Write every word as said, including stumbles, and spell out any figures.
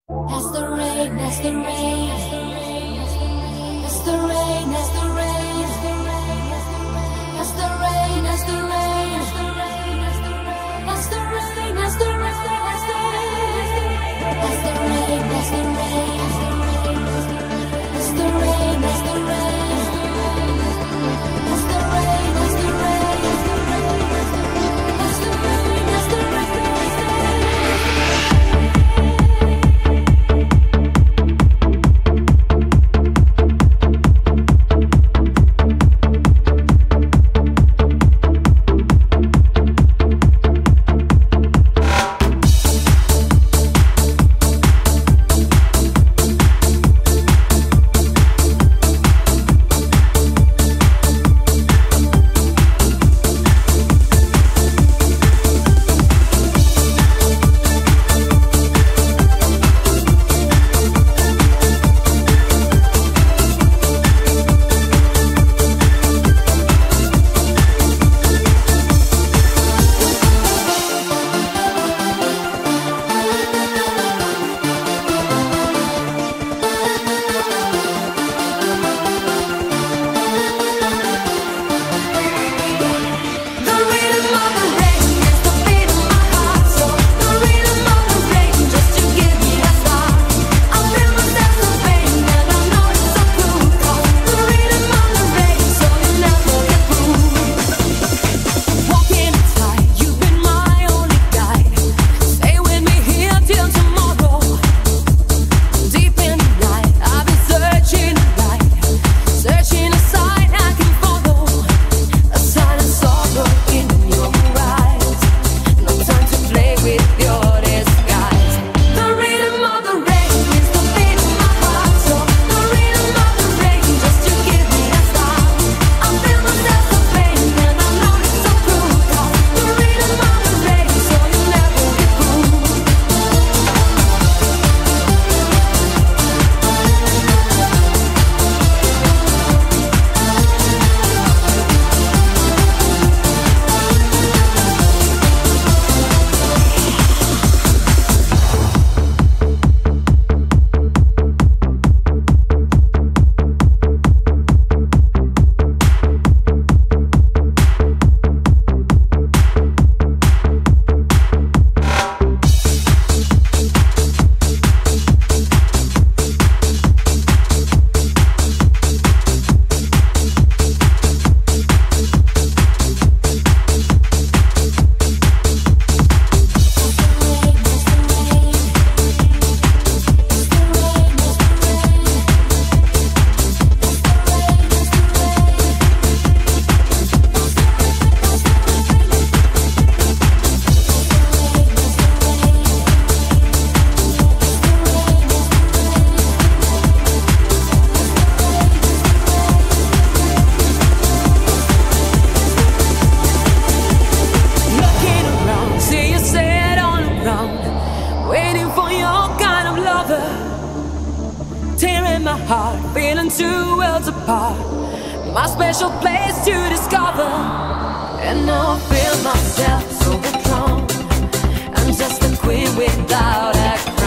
As the rain, as the rain, as the rain, as the rain, as the rain, as the rain, as the rain, as the rain, as the rain, as the rain, as the rain, as the rain, as the rain, as the rain, as the rain, as the rain. heart, feeling two worlds apart. My special place to discover, and now I feel myself so withdrawn. I'm just a queen without a